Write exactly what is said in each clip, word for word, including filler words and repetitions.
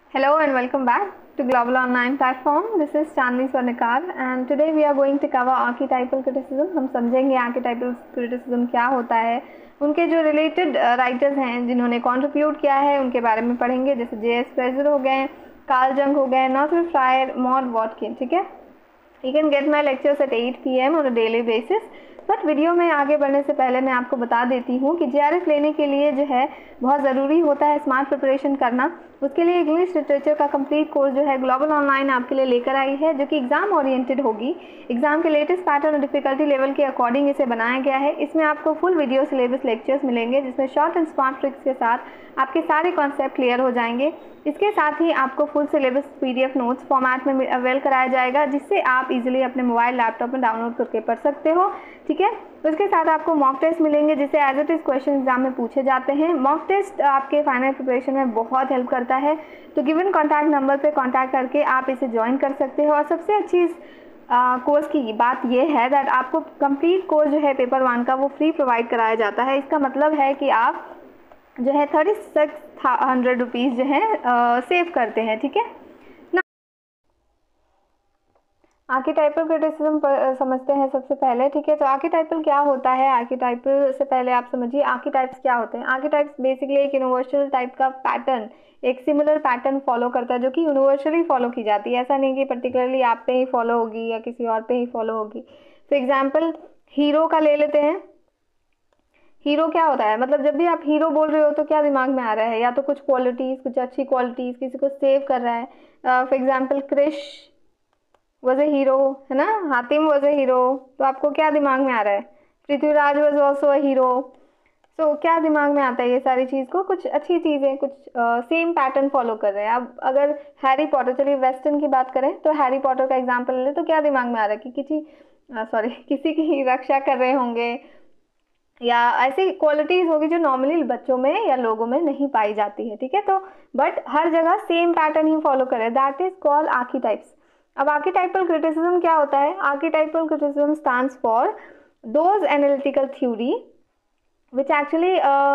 Hello and welcome back to Global Online Platform. This is Chandni Swarnikar and today we are going to cover archetypal criticism. हम समझेंगे archetypal criticism क्या होता है, उनके जो related writers uh, हैं जिन्होंने contribute किया है उनके बारे में पढ़ेंगे, जैसे जे एस फ्रेजर हो गए, कार्ल जंग हो गए, नॉर्थन फ्रायर, मॉड वॉटकिन. ठीक है, You can get my lectures at eight p m on a daily basis. But video में आगे बढ़ने से पहले मैं आपको बता देती हूँ कि जे आर एफ लेने के लिए जो है बहुत ज़रूरी होता है स्मार्ट प्रिपरेशन करना. उसके लिए इंग्लिश लिटरेचर का कंप्लीट कोर्स जो है ग्लोबल ऑनलाइन आपके लिए लेकर आई है, जो कि एग्ज़ाम ओरिएंटेड होगी. एग्ज़ाम के लेटेस्ट पैटर्न और डिफिकल्टी लेवल के अकॉर्डिंग इसे बनाया गया है. इसमें आपको फुल वीडियो सिलेबस लेक्चर्स मिलेंगे जिसमें शॉर्ट एंड स्मार्ट ट्रिक्स के साथ आपके सारे कॉन्सेप्ट क्लियर हो जाएंगे. इसके साथ ही आपको full syllabus PDF notes format में अवेल कराया जाएगा, जिससे आप इजीली अपने मोबाइल लैपटॉप में डाउनलोड करके पढ़ सकते हो. ठीक है, उसके साथ आपको मॉक टेस्ट मिलेंगे जिससे as it is question exam में पूछे जाते हैं. मॉक टेस्ट आपके फाइनल प्रिपरेशन में बहुत हेल्प करता है, तो गिवन कॉन्टैक्ट नंबर पे कॉन्टैक्ट करके आप इसे ज्वाइन कर सकते हो. और सबसे अच्छी कोर्स uh, की बात यह है दैट आपको कंप्लीट कोर्स जो है पेपर वन का वो फ्री प्रोवाइड कराया जाता है. इसका मतलब है कि आप जो है थर्टी सिक्स हंड्रेड रुपीज़ जो है सेव करते हैं. ठीक है ना. आर्कीटाइपल क्रिटिसिज्म पर समझते हैं सबसे पहले. ठीक है, तो आर्कीटाइपल क्या होता है, आर्कीटाइपल से पहले आप समझिए आर्कीटाइप्स क्या होते हैं. आर्कीटाइप्स बेसिकली एक यूनिवर्सल टाइप का पैटर्न, एक सिमिलर पैटर्न फॉलो करता है जो कि यूनिवर्सली फॉलो की जाती है. ऐसा नहीं कि पर्टिकुलरली आप पे ही फॉलो होगी या किसी और पे ही फॉलो होगी. फॉर एग्जाम्पल हीरो का ले लेते हैं. हीरो क्या होता है, मतलब जब भी आप हीरो बोल रहे हो तो क्या दिमाग में आ रहा है, या तो कुछ क्वालिटीज़, कुछ अच्छी क्वालिटीज़, किसी को सेव कर रहा है. For example Krrish was a hero, है ना, हातिम वॉज ए हीरो, तो आपको क्या दिमाग में आ रहा है. Prithviraj was also a hero. So क्या दिमाग में आता है ये सारी चीज़ को, कुछ अच्छी चीज़ें, कुछ सेम पैटर्न फॉलो कर रहे हैं. अब अगर हैरी पॉटर, चलिए वेस्टर्न की बात करें तो हैरी पॉटर का एग्जाम्पल ले तो क्या दिमाग में आ रहा है कि किसी सॉरी किसी की रक्षा कर रहे होंगे, या ऐसी क्वालिटीज़ होगी जो नॉर्मली बच्चों में या लोगों में नहीं पाई जाती है. ठीक है, तो बट हर जगह सेम पैटर्न ही फॉलो करें, दैट इज कॉल्ड आर्कीटाइप्स. अब आर्कीटाइपल क्रिटिसिज्म क्या होता है. Archetypal criticism stands for those analytical theory which actually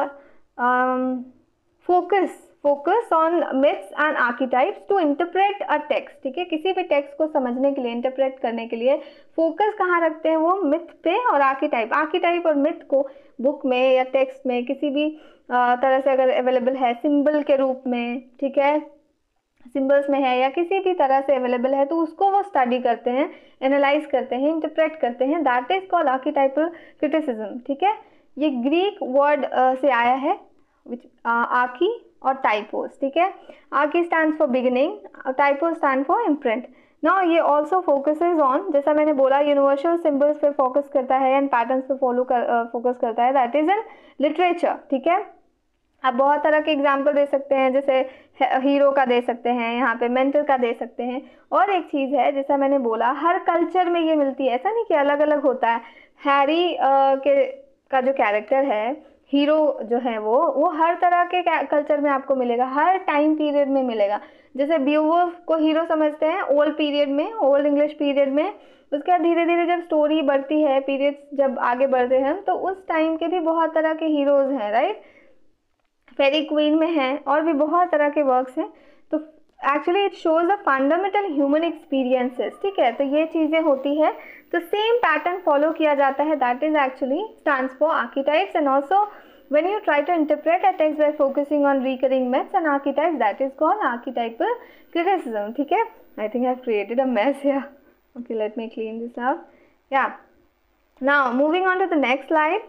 focus focus on myths and archetypes to interpret a text. ठीक है, किसी भी टेक्स्ट को समझने के लिए, इंटरप्रेट करने के लिए फोकस कहाँ रखते हैं, वो मिथ पे और आर्कीटाइप. आर्कीटाइप और मिथ को बुक में या टेक्स्ट में किसी भी आ, तरह से अगर अवेलेबल है, सिंबल के रूप में, ठीक है, सिंबल्स में है या किसी भी तरह से अवेलेबल है, तो उसको वो स्टडी करते हैं, एनालाइज करते हैं, इंटरप्रेट करते हैं. That is called archetypal criticism. ठीक है, ये ग्रीक वर्ड से आया है, विच आर्की और टाइपोस. ठीक है, arche stands for beginning, typo stand for imprint. Now ये ऑल्सो फोकसेज ऑन, जैसा मैंने बोला, यूनिवर्सल सिंबल्स पे फोकस करता है एंड पैटर्न्स पे फॉलो कर फोकस करता है. That is in literature. ठीक है, आप बहुत तरह के एग्जाम्पल दे सकते हैं, जैसे हीरो का दे सकते हैं, यहाँ पे मेंटर का दे सकते हैं. और एक चीज़ है, जैसा मैंने बोला, हर कल्चर में ये मिलती है, ऐसा नहीं कि अलग अलग होता है. हैरी के का जो कैरेक्टर है, हीरो जो है वो वो हर तरह के कल्चर में आपको मिलेगा, हर टाइम पीरियड में मिलेगा. जैसे बीवुल्फ को हीरो समझते हैं ओल्ड पीरियड में, ओल्ड इंग्लिश पीरियड में. उसके बाद धीरे धीरे जब स्टोरी बढ़ती है, पीरियड्स जब आगे बढ़ते हैं, तो उस टाइम के भी बहुत तरह के हीरोज़ हैं, राइट. फेरी क्वीन में हैं और भी बहुत तरह के वर्क्स हैं. तो actually it shows the fundamental human experiences. ठीक है, तो ये चीज़ें होती है, तो सेम पैटर्न फॉलो किया जाता है. That is actually stands for archetypes. And also when you try to interpret a text by focusing on recurring myths and archetypes, that is called archetypal criticism. ठीक है, I think I've created a mess here. Okay, let me clean this up. Yeah, now moving on to the next slide.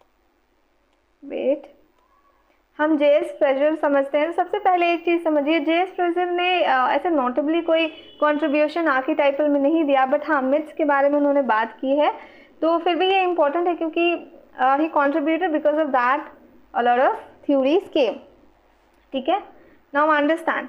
Wait, हम जे S Fraser समझते हैं. तो सबसे पहले एक चीज़ समझिए, जे एस फ्रेजर ने ऐसे नोटेबली कोई कंट्रीब्यूशन आर्कीटाइपल में नहीं दिया, बट हाँ मिथ्स के बारे में उन्होंने बात की है. तो फिर भी ये इम्पोर्टेंट है क्योंकि he contributed, because of that a lot of theories came. ठीक है, नाउ अंडरस्टैंड.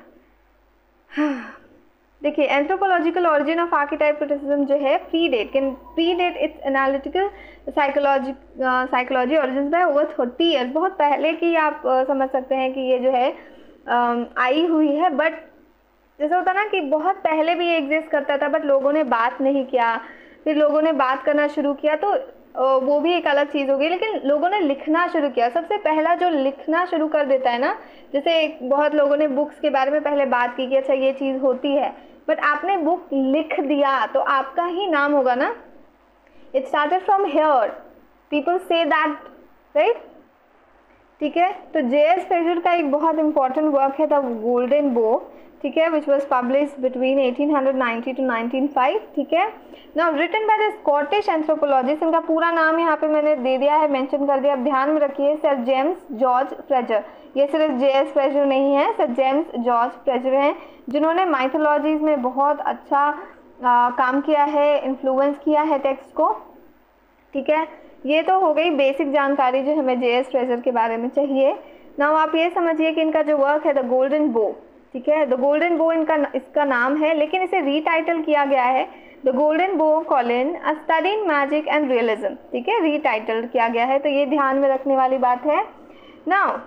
देखिए, anthropological origin of archetype criticism जो है predate can predate its analytical psychology psychology origin by over thirty years. बहुत पहले की आप uh, समझ सकते हैं कि ये जो है uh, आई हुई है. बट जैसा होता ना कि बहुत पहले भी ये एग्जिस्ट करता था, बट लोगों ने बात नहीं किया, फिर लोगों ने बात करना शुरू किया, तो वो भी एक अलग चीज़ होगी, लेकिन लोगों ने लिखना शुरू किया। सबसे पहला जो लिखना शुरू कर देता है ना, जैसे बहुत लोगों ने बुक्स के बारे में पहले बात की कि अच्छा ये चीज़ होती है, बट आपने बुक लिख दिया तो आपका ही नाम होगा ना। It started from here, people से दैट, राइट। ठीक है, तो जे एस फ्रेजर का एक बहुत इंपॉर्टेंट वर्क है द गोल्डन बो, ठीक है, which was publish between eighteen ninety two nineteen o five, ठीक है। Now written by the Scottish anthropologist, इनका पूरा नाम यहाँ पे मैंने दे दिया है, मेंशन कर दिया, अब ध्यान में रखिए, सर जेम्स जॉर्ज फ्रेजर। ये सिर्फ जे एस फ्रेजर नहीं है, सर जेम्स जॉर्ज फ्रेजर हैं, जिन्होंने माइथोलॉजीज में बहुत अच्छा आ, काम किया है, इन्फ्लुएंस किया है टेक्स्ट को, ठीक है। ये तो हो गई बेसिक जानकारी जो हमें जे एस फ्रेजर के बारे में चाहिए। नाउ आप ये समझिए कि इनका जो वर्क है द गोल्डन बो, ठीक है, द गोल्डन बो इनका इसका नाम है, लेकिन इसे रीटाइटल किया गया है the golden bough colon a study in magic and realism, ठीक है, रीटाइटल किया गया है, तो ये ध्यान में रखने वाली बात है। नाउ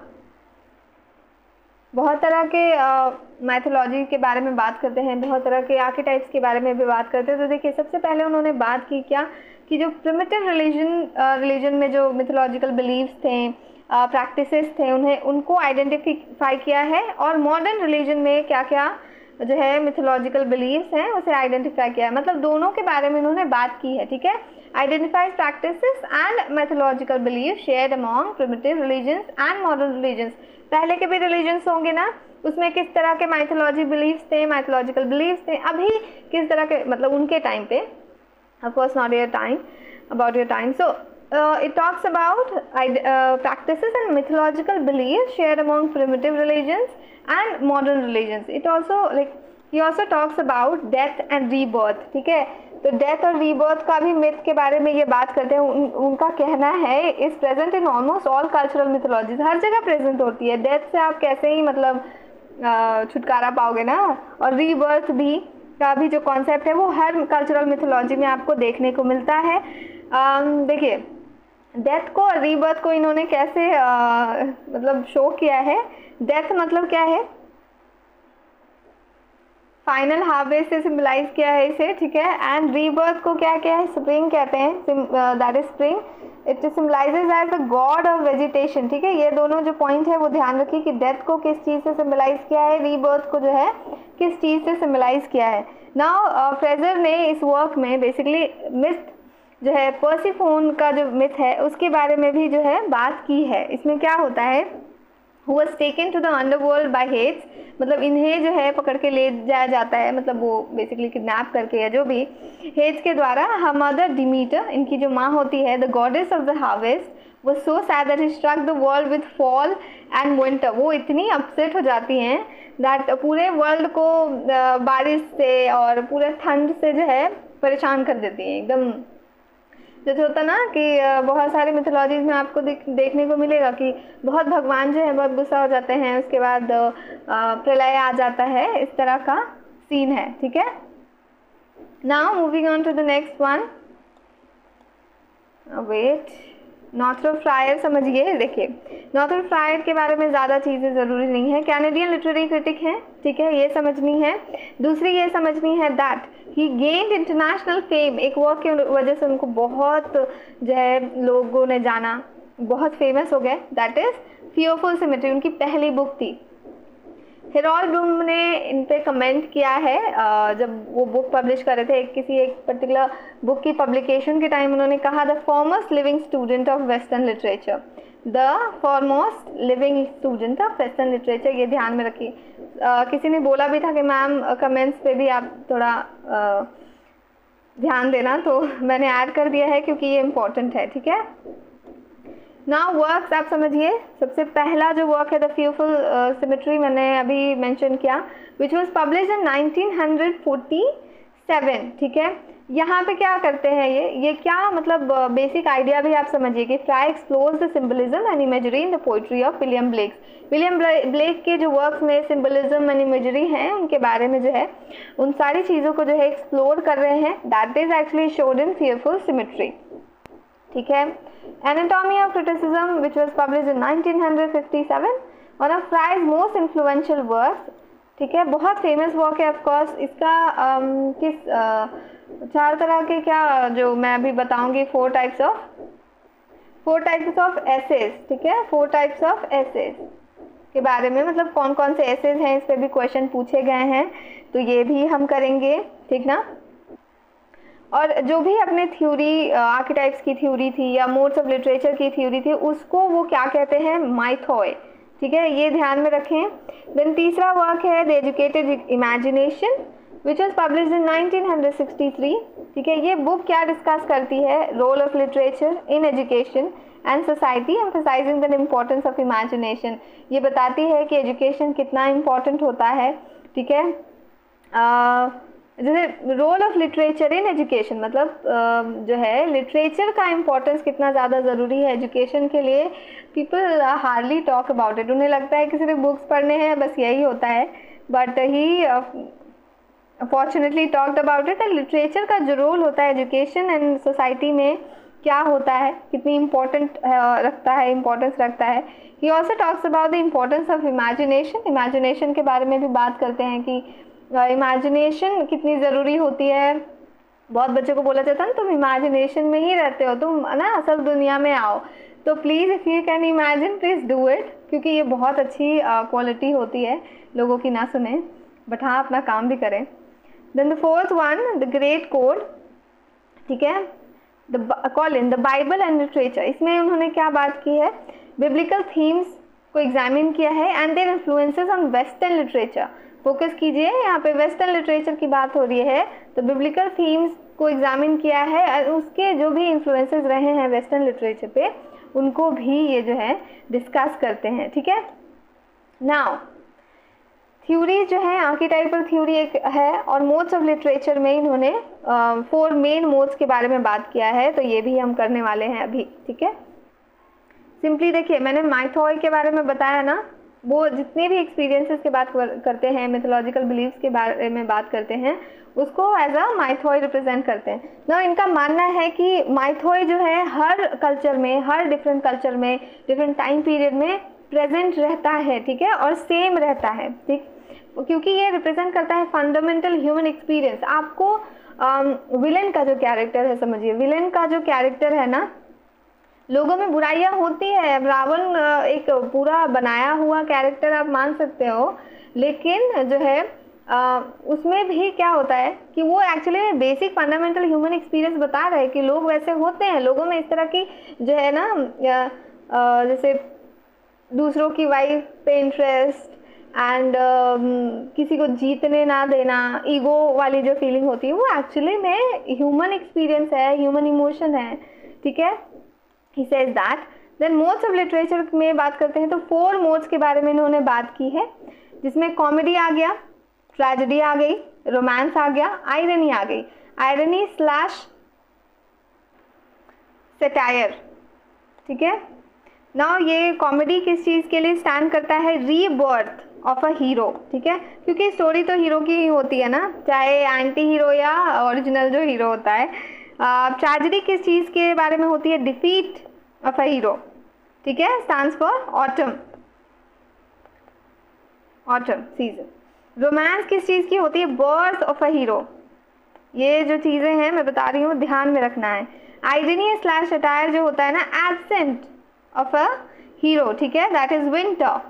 बहुत तरह के मैथोलॉजी uh, के बारे में बात करते हैं, बहुत तरह के आर्किटाइप्स के बारे में भी बात करते हैं। तो देखिए सबसे पहले उन्होंने बात की क्या कि जो प्रिमिटिव रिलीजन रिलीजन में जो मिथोलॉजिकल बिलीव्स थे, प्रैक्टिसेस uh, थे, उन्हें उनको आइडेंटिफाई किया है, और मॉडर्न रिलीजन में क्या क्या जो है मिथोलॉजिकल बिलीव्स हैं उसे आइडेंटिफाई किया है। मतलब दोनों के बारे में उन्होंने बात की है, ठीक है। Identified practices and mythological believe shared among primitive religions and modern religions. पहले के भी रिलीजन्स होंगे ना, उसमें किस तरह के माइथोलॉजी बिलीव्स थे, माइथोलॉजिकल बिलीव्स थे, अभी किस तरह के, मतलब उनके टाइम पे, of course not your time, about your time. So it talks about uh, practices and mythological beliefs shared among primitive religions and modern religions. It also like he also talks about death and rebirth, ठीक है। तो death और rebirth का भी myth के बारे में ये बात करते हैं। उन, उनका कहना है is present in almost all cultural mythologies, हर जगह प्रेजेंट होती है। डेथ से आप कैसे ही मतलब छुटकारा पाओगे ना, और रीबर्थ भी का भी जो कॉन्सेप्ट है वो हर कल्चरल मिथोलॉजी में आपको देखने को मिलता है। देखिए डेथ को और रीबर्थ को इन्होंने कैसे आ, मतलब शो किया है। डेथ मतलब क्या है, फाइनल हार्वेस्ट से सिंबलाइज किया है इसे, ठीक है। एंड रीबर्थ को क्या क्या है, स्प्रिंग कहते हैं, that is spring, it symbolises as the god of vegetation, ठीक है। ये दोनों जो पॉइंट है वो ध्यान रखिए कि डेथ को किस चीज़ से सिंबलाइज किया है, रीबर्थ को जो है किस चीज़ से सिंबलाइज किया है। नाउ फ्रेजर ने इस वर्क में बेसिकली मिथ जो है पर्सिफोन का जो मिथ है उसके बारे में भी जो है बात की है। इसमें क्या होता है, who was taken to the underworld by Hades, मतलब इन्हें जो है पकड़ के ले जाया जाता है, मतलब वो बेसिकली किडनैप करके या जो भी हेड्स के द्वारा। her mother Demeter, इनकी जो माँ होती है, the goddess of the harvest, was so sad that he struck the world with fall and winter। वो इतनी अपसेट हो जाती हैं दैट पूरे वर्ल्ड को बारिश से और पूरे ठंड से जो है परेशान कर देती हैं एकदम। जैसे होता ना कि बहुत सारे मिथोलॉजीज में आपको देख, देखने को मिलेगा कि बहुत भगवान जो है बहुत गुस्सा हो जाते हैं, उसके बाद प्रलय आ जाता है, इस तरह का सीन है, ठीक है। Now moving on to the next one, wait, Northrop Frye समझिए। देखिए नॉर्थरोप फ्रायर के बारे में ज़्यादा चीज़ें ज़रूरी नहीं है, कैनेडियन लिटरेरी क्रिटिक हैं, ठीक है, ये समझनी है। दूसरी ये समझनी है that he gained international fame, एक वर्क की वजह से उनको बहुत जो है लोगों ने जाना, बहुत फेमस हो गए, दैट इज़ फियरफुल सिमेट्री, उनकी पहली बुक थी। हेरोल्ड ब्लूम ने इन पे कमेंट किया है जब वो बुक पब्लिश कर रहे थे, एक किसी एक पर्टिकुलर बुक की पब्लिकेशन के टाइम उन्होंने कहा the foremost living student of western literature, the foremost living student of western literature, ये ध्यान में रखिए। किसी ने बोला भी था कि मैम कमेंट्स पे भी आप थोड़ा आ, ध्यान देना, तो मैंने ऐड कर दिया है क्योंकि ये इम्पोर्टेंट है, ठीक है। नाउ वर्क्स आप समझिए, सबसे पहला जो वर्क है द फ्यूफुल सिमेट्री मैंने अभी मेंशन किया, which was publish in nineteen forty seven, ठीक है। यहाँ पे क्या करते हैं ये ये क्या मतलब बेसिक आइडिया भी आप समझिए कि Frye explores the symbolism and imagery in the poetry of William Blake. William Blake के जो वर्क्स में सिंबलिज्म एंड इमेजरी हैं उनके बारे में जो है उन सारी चीज़ों को जो है एक्सप्लोर कर रहे हैं, that is actually showed in fearful symmetry, ठीक है। Anatomy of Criticism, which was published in nineteen fifty seven, one of Fry's most influential works, ठीक है, बहुत फेमस वर्क है। ऑफ कोर्स इसका um, किस uh, चार तरह के क्या जो मैं अभी बताऊंगी, four types of four types of essays, ठीक है, फोर टाइप्स ऑफ एसेज के बारे में, मतलब कौन कौन से एसेज हैं, इस पे भी क्वेश्चन पूछे गए हैं, तो ये भी हम करेंगे, ठीक ना। और जो भी अपने थ्योरी, आर्किटाइप्स की थ्योरी थी या मोड्स ऑफ लिटरेचर की थ्योरी थी, उसको वो क्या कहते हैं, माइथॉय, ठीक है, ये ध्यान में रखें। देन तीसरा वर्क है the educated imagination which was published in nineteen sixty three, ठीक है। ये बुक क्या डिस्कस करती है, role of literature in education and society emphasising the importance of imagination. ये बताती है कि एजुकेशन कितना इम्पोर्टेंट होता है, ठीक है। जैसे role of literature in education, मतलब uh, जो है लिटरेचर का इम्पोर्टेंस कितना ज़्यादा ज़रूरी है एजुकेशन के लिए। People hardly talk about it, उन्हें लगता है कि सिर्फ बुक्स पढ़ने हैं, बस यही होता है, but he fortunately talked about it. Literature का जो रोल होता है एजुकेशन एंड सोसाइटी में क्या होता है, कितनी इम्पोर्टेंट रखता है, इम्पोर्टेंस रखता है। He also talks about the importance of imagination, imagination के बारे में भी बात करते हैं कि इमेजिनेशन uh, कितनी ज़रूरी होती है। बहुत बच्चों को बोला जाता है ना, तुम इमेजिनेशन में ही रहते हो, तुम ना असल दुनिया में आओ, तो please if you can imagine please do it, क्योंकि ये बहुत अच्छी क्वालिटी uh, होती है, लोगों की ना सुने बट हाँ अपना काम भी करें। Then the fourth one the great code, ठीक है, the colon the Bible and literature. इसमें उन्होंने क्या बात की है, बिब्लिकल थीम्स को एग्जामिन किया है and their influences on western literature. Focus कीजिए, यहाँ पे वेस्टर्न लिटरेचर की बात हो रही है, तो बिब्लिकल थीम्स को एग्जामिन किया है और उसके जो भी इन्फ्लुएंसेस रहे हैं वेस्टर्न लिटरेचर पे, उनको भी ये जो है डिस्कस करते हैं, ठीक है। नाउ थ्योरी जो है, आर्किटाइपल थ्योरी एक है, और मोड्स ऑफ लिटरेचर में इन्होंने फोर मेन मोड्स के बारे में बात किया है, तो ये भी हम करने वाले हैं अभी, ठीक है। सिंपली देखिए, मैंने माइथॉय के बारे में बताया ना, वो जितने भी एक्सपीरियंसेस की बात करते हैं, मिथोलॉजिकल बिलीव्स के बारे में बात करते हैं, उसको एज अ माइथॉय रिप्रेजेंट करते हैं ना। इनका मानना है कि माइथॉय जो है हर कल्चर में, हर डिफरेंट कल्चर में, डिफरेंट टाइम पीरियड में प्रेजेंट रहता है, ठीक है, और सेम रहता है, ठीक, क्योंकि ये रिप्रेजेंट करता है फंडामेंटल ह्यूमन एक्सपीरियंस। आपको विलेन का जो कैरेक्टर है, समझिए विलेन का जो कैरेक्टर है ना, लोगों में बुराइयां होती है, रावण एक पूरा बनाया हुआ कैरेक्टर आप मान सकते हो, लेकिन जो है आ, उसमें भी क्या होता है कि वो actually basic fundamental human experience बता रहे हैं कि लोग वैसे होते हैं, लोगों में इस तरह की जो है ना, आ, जैसे दूसरों की वाइफ पे इंटरेस्ट एंड uh, किसी को जीतने ना देना, ईगो वाली जो फीलिंग होती है, वो एक्चुअली में ह्यूमन एक्सपीरियंस है, ह्यूमन इमोशन है, ठीक है। He says that. Then modes of literature में बात करते हैं तो फोर मोड्स के बारे में इन्होंने बात की है, जिसमें कॉमेडी आ गया, ट्रेजेडी आ गई, रोमांस आ गया, आयरनी आ गई, आयरनी स्लैश सेटायर, ठीक है। नाउ ये कॉमेडी किस चीज़ के लिए स्टैंड करता है, रीबर्थ ऑफ अ हीरो, ठीक है, क्योंकि स्टोरी तो हीरो की ही होती है ना, चाहे एंटी हीरो या ओरिजिनल जो हीरो होता है। ट्रेजेडी uh, किस चीज़ के बारे में होती है, डिफीट ऑफ अ हीरो, ठीक है, stands for autumn, autumn season. Romance किस चीज़ की होती है, बर्थ ऑफ अ हीरो। ये जो चीज़ें हैं मैं बता रही हूँ, ध्यान में रखना है। आइडनी स्लैश अटायर जो होता है ना, एब्सेंट ऑफ अ हीरो, ठीक है, that is winter.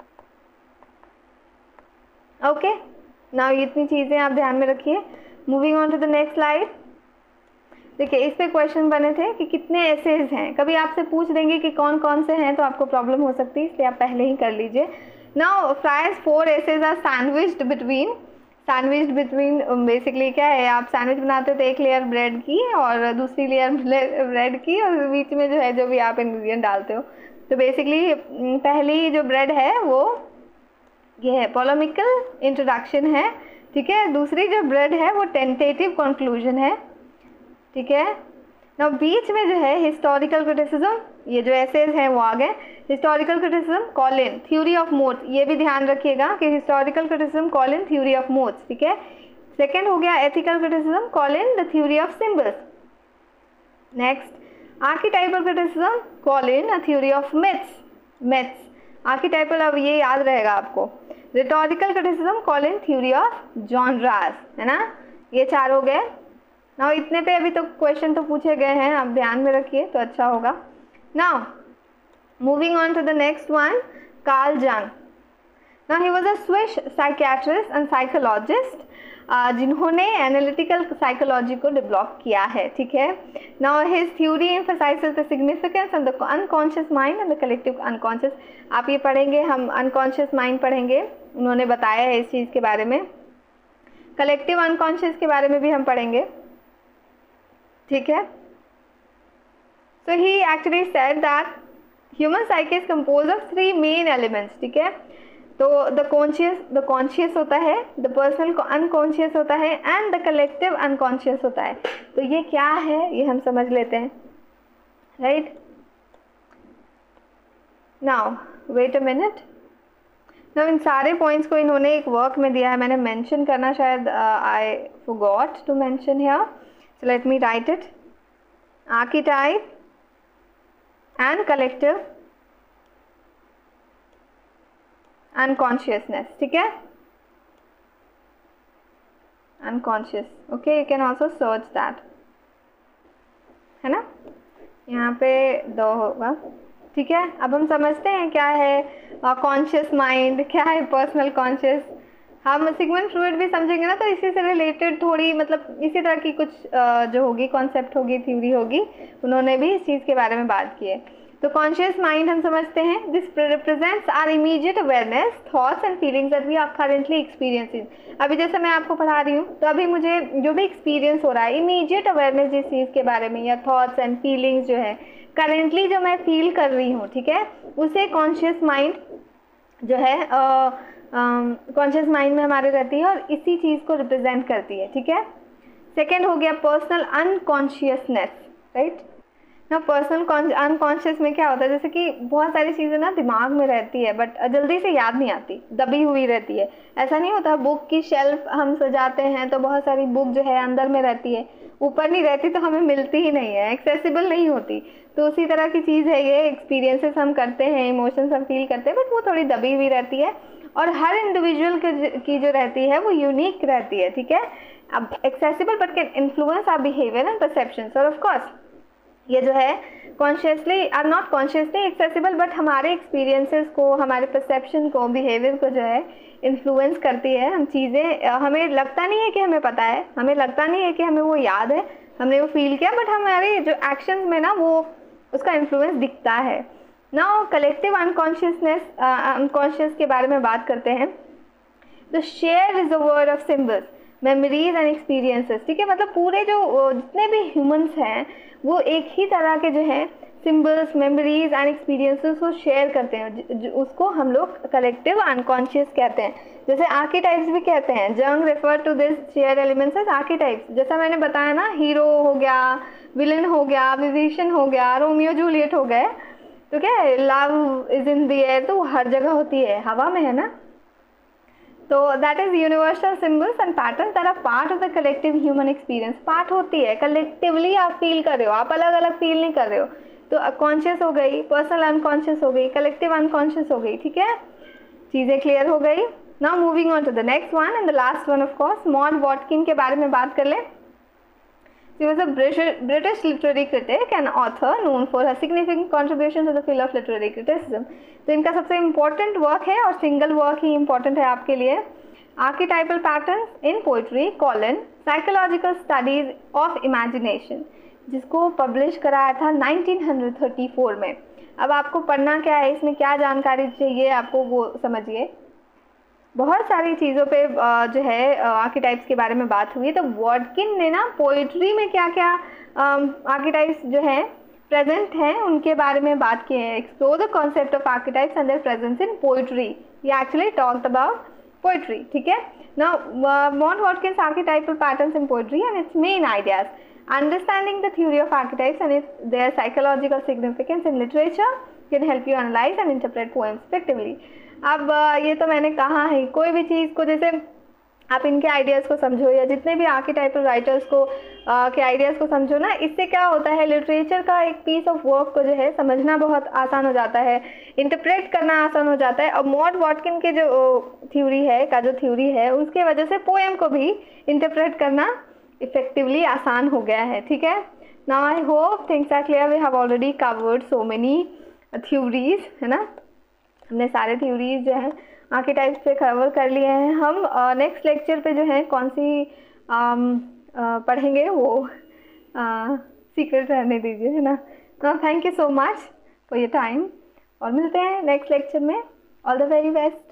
Okay, now इतनी चीज़ें आप ध्यान में रखिए। Moving on to the next slide. देखिए, इस पे क्वेश्चन बने थे कि कितने एसेज हैं, कभी आपसे पूछ देंगे कि कौन कौन से हैं, तो आपको प्रॉब्लम हो सकती है, इसलिए आप पहले ही कर लीजिए। Now Frye's four essays are sandwiched between, sandwiched between basically क्या है, आप सैंडविच बनाते हो तो एक लेयर ब्रेड की और दूसरी लेयर ब्रेड की, और बीच में जो है जो भी आप इंग्रेडिएंट डालते हो। तो बेसिकली पहली जो ब्रेड है वो ये है, पोलेमिकल इंट्रोडक्शन है, ठीक है। दूसरी जो ब्रेड है वो टेंटेटिव कंक्लूजन है, ठीक है। ना बीच में जो है हिस्टोरिकल क्रिटिसिज्म, ये जो एसेज हैं वो आ गए। Historical criticism colon theory of modes, ये भी ध्यान रखिएगा कि historical criticism colon theory of modes, ठीक है। सेकेंड हो गया ethical criticism colon the theory of symbols. Next archetypal criticism colon a theory of myths, myths archetypal, अब ये याद रहेगा आपको। Rhetorical criticism colon theory of genres, है ना। ये चार हो गए। ना इतने पे अभी तो क्वेश्चन तो पूछे गए हैं, आप ध्यान में रखिए तो अच्छा होगा। Now moving on to the next one, Carl Jung. Now he was a Swiss psychiatrist and psychologist uh, जिन्होंने एनालिटिकल साइकोलॉजी को डेवलप किया है, ठीक है. Now his theory emphasizes the significance of the unconscious mind and the collective unconscious. आप ये पढ़ेंगे, हम अनकॉन्शियस माइंड पढ़ेंगे, उन्होंने बताया है इस चीज़ के बारे में. कलेक्टिव अनकॉन्शियस के बारे में भी हम पढ़ेंगे, ठीक है. So he actually said that human psyche is compose of three main elements, ठीक है. तो द कॉन्शियस द कॉन्शियस होता है, द पर्सनल अनकॉन्शियस होता है एंड द कलेक्टिव अनकॉन्शियस होता है. तो ये क्या है ये हम समझ लेते हैं, right. Now wait a minute. Now इन सारे पॉइंट्स को इन्होंने एक वर्क में दिया है, मैंने मेंशन करना शायद I forgot to mention here, so let me write it. Archetype and collective unconsciousness, ठीक है. Unconscious, okay, you can also search that, है ना. यहाँ पे दो होगा, ठीक है. अब हम समझते हैं क्या है कॉन्शियस uh, माइंड, क्या है पर्सनल कॉन्शियस. हम सिगमंड फ्रॉइड भी समझेंगे ना, तो इसी से रिलेटेड थोड़ी मतलब इसी तरह की कुछ uh, जो होगी कॉन्सेप्ट होगी, थ्योरी होगी, उन्होंने भी इस चीज़ के बारे में बात की है. तो कॉन्शियस माइंड हम समझते हैं, this represents our immediate awareness, thoughts and feelings that we are currently experiencing. अभी जैसे मैं आपको पढ़ा रही हूँ, तो अभी मुझे जो भी एक्सपीरियंस हो रहा है, इमीडिएट अवेयरनेस जिस चीज़ के बारे में या थॉट्स एंड फीलिंग्स जो है करेंटली जो मैं फील कर रही हूँ, ठीक है, उसे कॉन्शियस माइंड जो है कॉन्शियस माइंड में हमारे रहती है और इसी चीज़ को रिप्रेजेंट करती है, ठीक है. सेकेंड हो गया पर्सनल अनकॉन्शियसनेस, राइट. ना पर्सनल अनकॉन्शियस में क्या होता है, जैसे कि बहुत सारी चीज़ें ना दिमाग में रहती है बट जल्दी से याद नहीं आती, दबी हुई रहती है. ऐसा नहीं होता, बुक की शेल्फ हम सजाते हैं तो बहुत सारी बुक जो है अंदर में रहती है, ऊपर नहीं रहती, तो हमें मिलती ही नहीं है, एक्सेसिबल नहीं होती. तो उसी तरह की चीज़ है ये, एक्सपीरियंसेस हम करते हैं, इमोशंस हम फील करते हैं, बट वो थोड़ी दबी हुई रहती है और हर इंडिविजुअल की जो रहती है वो यूनिक रहती है, ठीक है. अब accessible but can influence our behaviour and perceptions. और ऑफ कोर्स ये जो है consciously or not consciously accessible, but हमारे एक्सपीरियंसेस को, हमारे परसेप्शन को, बिहेवियर को जो है इन्फ्लुएंस करती है. हम चीज़ें, हमें लगता नहीं है कि हमें पता है, हमें लगता नहीं है कि हमें वो याद है, हमने वो फील किया, बट हमारे जो एक्शंस में ना वो उसका इन्फ्लुएंस दिखता है. नाउ कलेक्टिव अनकॉन्शियसनेस अनकॉन्शियस के बारे में बात करते हैं. The share reservoir of symbols, memories and experiences, ठीक है. मतलब पूरे जो जितने भी ह्यूमंस हैं वो एक ही तरह के जो है सिम्बल्स, मेमोरीज एंड एक्सपीरियंसेस को शेयर करते हैं, उसको हम लोग कलेक्टिव अनकॉन्शियस कहते हैं. जैसे आर्कीटाइप्स भी कहते हैं, Jung refer to this share elements as archetypes. जैसा मैंने बताया ना, हीरो हो गया, विलन हो गया, विभीषण हो गया, रोमियो जूलियट हो गए, तो क्या है, love is in the air, तो हर जगह होती है, हवा में है ना. तो that is universal symbols and pattern that are part of the collective human experience. Part होती है, कलेक्टिवली आप फील कर रहे हो, आप अलग अलग फील नहीं कर रहे हो. तो कॉन्शियस हो गई, पर्सनल अनकॉन्शियस हो गई, कलेक्टिव अनकॉन्शियस हो गई, ठीक है. चीज़ें क्लियर हो गई. Now moving on to the next one and the last one of course, Maud Watkin के बारे में बात कर लें. She was a British, British literary critic and author known for her significant contribution to the field of literary criticism. तो इनका सबसे important work है और सिंगल वर्क ही इम्पोर्टेंट है आपके लिए, archetypal patterns in poetry colon psychological studies of imagination, जिसको publish कराया था नाइनटीन थर्टी फोर में. अब आपको पढ़ना क्या है, इसमें क्या जानकारी चाहिए आपको वो समझिए. बहुत सारी चीज़ों पे जो है आर्कीटाइप्स के बारे में बात हुई. तो वॉटकिन ने ना पोइट्री में क्या क्या आर्कीटाइप्स जो है प्रेजेंट हैं उनके बारे में बात की है. Explore the concept of archetypes and their presence in poetry. ये एक्चुअली टॉक्ड अबाउट पोइट्री, ठीक है. Now Maud Watkins archetypal patterns in poetry and its main ideas, understanding the theory of archetypes and its their psychological significance in literature can help you analyse and interpret poems effectively. अब ये तो मैंने कहा है, कोई भी चीज़ को जैसे आप इनके आइडियाज़ को समझो या जितने भी आर्कीटाइपल राइटर्स को आ, के आइडियाज़ को समझो ना, इससे क्या होता है, लिटरेचर का एक पीस ऑफ वर्क को जो है समझना बहुत आसान हो जाता है, इंटरप्रेट करना आसान हो जाता है. और मॉड वॉटकिन के जो थ्योरी है का जो थ्योरी है उसके वजह से पोएम को भी इंटरप्रेट करना इफेक्टिवली आसान हो गया है, ठीक है. Now I hope things are clear. We have already covered so many theories, है ना, हमने सारे theories जो है आर्केटाइप्स पे कवर कर लिए हैं हम। नेक्स्ट uh, लेक्चर पे जो है कौन सी um, uh, पढ़ेंगे वो सीक्रेट uh, रहने दीजिए, है ना। Thank you so much for your time और मिलते हैं नेक्स्ट लेक्चर में। All the very best.